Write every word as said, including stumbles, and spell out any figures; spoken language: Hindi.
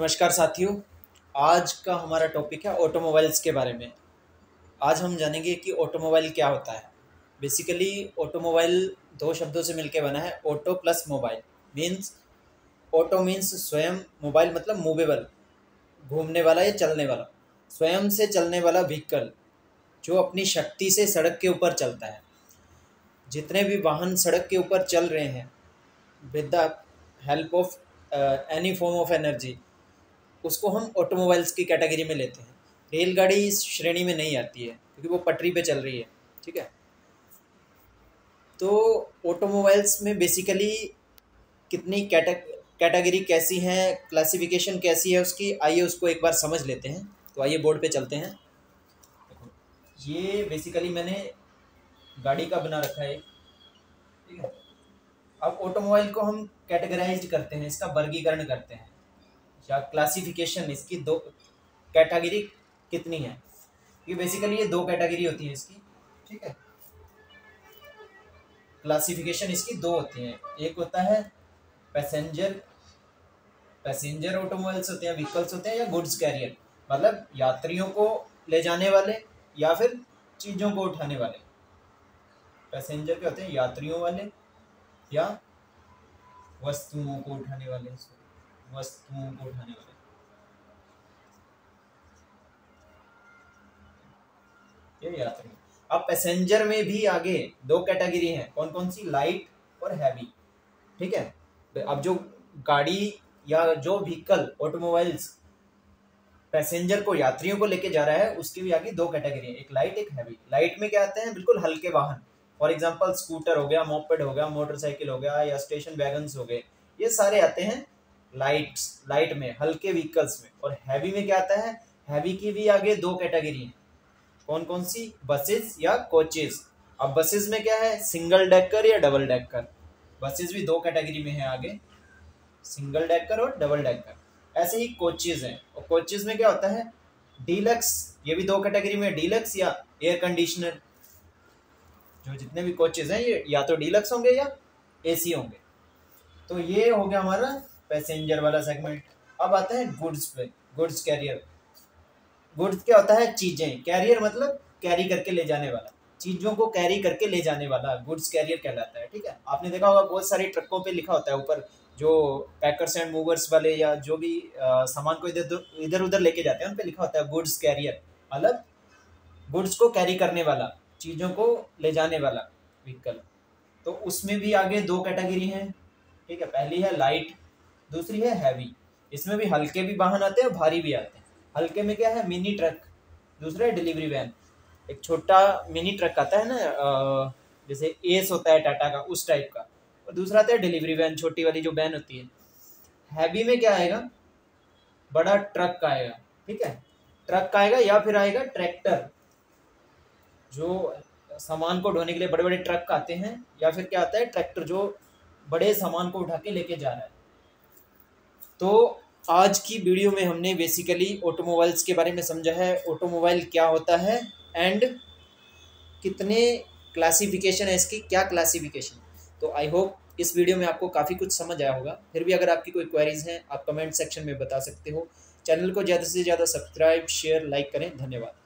नमस्कार साथियों। आज का हमारा टॉपिक है ऑटोमोबाइल्स के बारे में। आज हम जानेंगे कि ऑटोमोबाइल क्या होता है। बेसिकली ऑटोमोबाइल दो शब्दों से मिलकर बना है, auto plus mobile. Means auto means स्वयं, मोबाइल मतलब मूवेबल, घूमने वाला या चलने वाला, स्वयं से चलने वाला व्हीकल जो अपनी शक्ति से सड़क के ऊपर चलता है। जितने भी वाहन सड़क के ऊपर चल रहे हैं with the help of any form of energy, उसको हम ऑटोमोबाइल्स की कैटेगरी में लेते हैं। रेलगाड़ी इस श्रेणी में नहीं आती है क्योंकि वो पटरी पे चल रही है। ठीक है, तो ऑटोमोबाइल्स में बेसिकली कितनी कैटेगरी कैसी है, क्लासिफिकेशन कैसी है उसकी, आइए उसको एक बार समझ लेते हैं। तो आइए बोर्ड पे चलते हैं। देखो, ये बेसिकली मैंने गाड़ी का बना रखा है। ठीक है, अब ऑटोमोबाइल को हम कैटेगराइज करते हैं, इसका वर्गीकरण करते हैं या क्लासिफिकेशन। इसकी दो कैटेगरी कितनी है, ये बेसिकली ये दो कैटेगरी होती है इसकी। ठीक है, क्लासिफिकेशन इसकी दो होती हैं। एक होता है पैसेंजर पैसेंजर ऑटोमोबाइल्स होते हैं, व्हीकल्स होते हैं, या गुड्स कैरियर मतलब यात्रियों को ले जाने वाले या फिर चीज़ों को उठाने वाले। पैसेंजर के होते हैं यात्रियों वाले या वस्तुओं को उठाने वाले वस्तुओं को उठाने वाले ये यात्री। अब पैसेंजर में भी आगे दो कैटेगरी हैं, कौन कौन सी, लाइट और हैवी। ठीक है, अब जो गाड़ी या जो व्हीकल ऑटोमोबाइल्स पैसेंजर को, यात्रियों को लेके जा रहा है, उसकी भी आगे दो कैटेगरी है, एक लाइट एक हैवी। लाइट में क्या आते हैं, बिल्कुल हल्के वाहन, फॉर एग्जांपल स्कूटर हो गया, मोपेड हो गया, मोटरसाइकिल हो गया, या स्टेशन वैगन्स हो गए, ये सारे आते हैं लाइट्स लाइट में, हल्के व्हीकल्स में। और हैवी में क्या आता है, हैवी की भी आगे दो कैटेगरी है, कौन कौन सी, बसेस या कोचेस। अब बसेस में क्या है, सिंगल डेकर या डबल डेकर। बसेस भी दो कैटेगरी में है आगे, सिंगल डेकर और डबल डेकर। ऐसे ही कोचेस हैं, और कोचेस में क्या होता है, डीलक्स, ये भी दो कैटेगरी में, डीलक्स या एयर कंडीशनर। जो जितने भी कोचेस हैं ये या तो डीलक्स होंगे या एसी होंगे। तो ये हो गया हमारा पैसेंजर वाला सेगमेंट। अब आता है गुड्स पे, गुड्स कैरियर। गुड्स क्या होता है, चीजें, कैरियर मतलब कैरी करके ले जाने वाला, चीजों को कैरी करके ले जाने वाला गुड्स कैरियर कहलाता है। ठीक है, आपने देखा होगा बहुत सारी ट्रकों पे लिखा होता है ऊपर, जो पैकर्स एंड मूवर्स वाले या जो भी आ, सामान को इधर इधर उधर लेके जाते हैं, उन पे लिखा होता है गुड्स कैरियर, मतलब गुड्स को कैरी करने वाला, चीजों को ले जाने वाला व्हीकल। तो उसमें भी आगे दो कैटेगरी हैं। ठीक है, पहली है लाइट, दूसरी है हैवी। इसमें भी हल्के भी वाहन आते हैं और भारी भी आते हैं। हल्के में क्या है, मिनी ट्रक, दूसरा है डिलीवरी वैन। एक छोटा मिनी ट्रक आता है ना, जैसे एस होता है टाटा का, उस टाइप का। और दूसरा आता है डिलीवरी वैन, छोटी वाली जो वैन होती है। हैवी में क्या आएगा, बड़ा ट्रक का आएगा। ठीक है, ट्रक का आएगा, या फिर आएगा ट्रैक्टर, जो सामान को ढोने के लिए बड़े बड़े ट्रक आते हैं, या फिर क्या आता है, ट्रैक्टर जो बड़े सामान को उठा के लेके जा रहा है। तो आज की वीडियो में हमने बेसिकली ऑटोमोबाइल्स के बारे में समझा है, ऑटोमोबाइल क्या होता है एंड कितने क्लासिफिकेशन है इसकी, क्या क्लासिफिकेशन। तो आई होप इस वीडियो में आपको काफ़ी कुछ समझ आया होगा। फिर भी अगर आपकी कोई क्वेरीज हैं आप कमेंट सेक्शन में बता सकते हो। चैनल को ज़्यादा से ज़्यादा सब्सक्राइब, शेयर, लाइक करें। धन्यवाद।